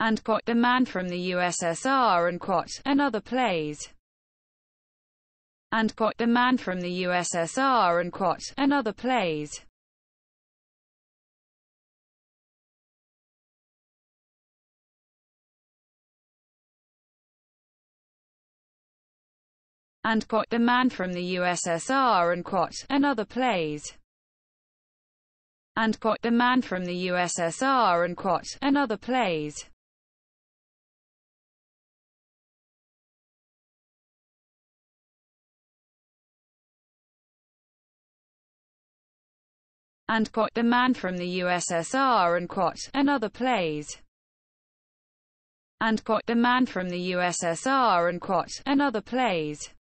and quote The Man from the USSR and quote and other plays, and quote The Man from the USSR and quote and other plays, and quote The Man from the USSR and quote and other plays, and quote The Man from the USSR and quote and other plays, and quote The Man from the USSR and quote and other plays, and quote The Man from the USSR and quote and other plays.